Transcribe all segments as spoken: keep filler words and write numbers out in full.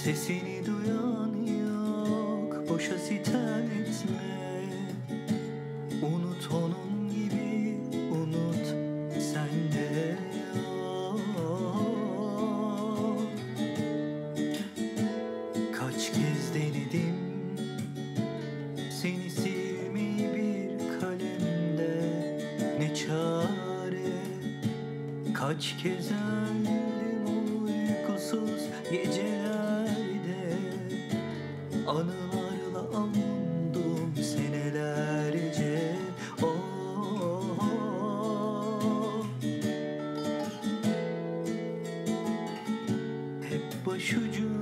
Sesini duyan yok, boşa sitem etme. Unut onun gibi, unut sen de. Kaç kez denedim seni silmeyi bir kalemde, ne çare. Kaç kez öldüm uykusuz gecelerde, anılarla avundum senelerce. Oh, hep başucumda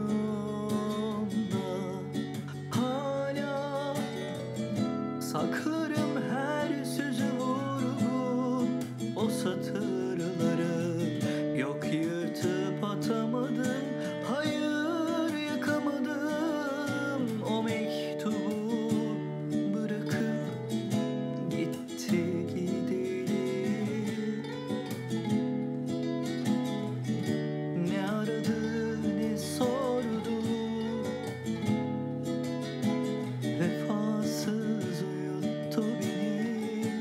hala saklarım her sözü vurgun, o satırları yok yırtıp atamadım. Hayır, yakamadım o mektubu, bırakıp gitti gideli. Ne aradı ne sordu, vefasız uyuttu beni.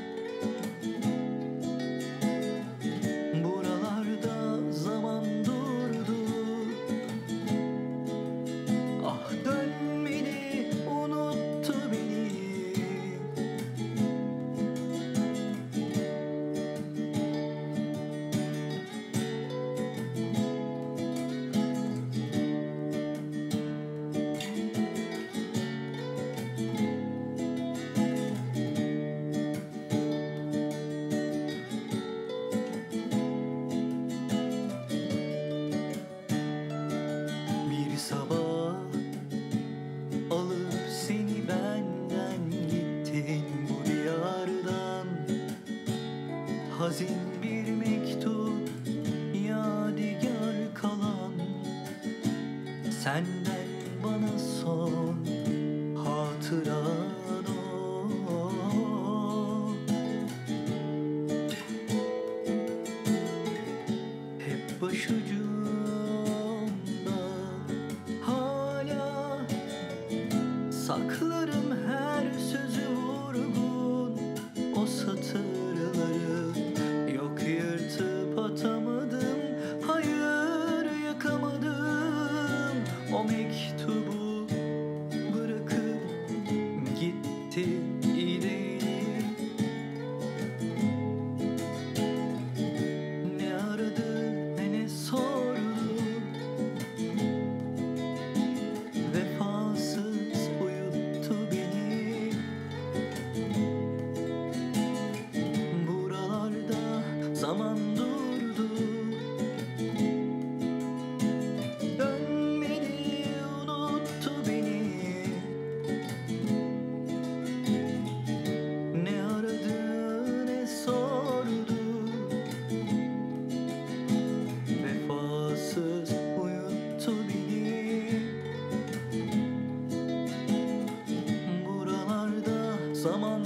Buralarda zaman durdu, ah dönmedi, unuttu beni. Bir sabah alıp seni benden gittin bu diyardan. Hazin bir mektup, yadigar kalan, senden bana son hatıran o. Hep başucumda hala saklarım her sözü vurgun, o satırları yok yırtıp atamadım. Hayır, yakamadım o mektubu, bırakıp gitti gideli. Ne aradı ne ne sordu, vefasız uyuttu beni. Buralarda zaman durdu, dönmedi, unuttu beni. Ne aradı ne sordu, vefasız uyuttu beni. Buralarda zaman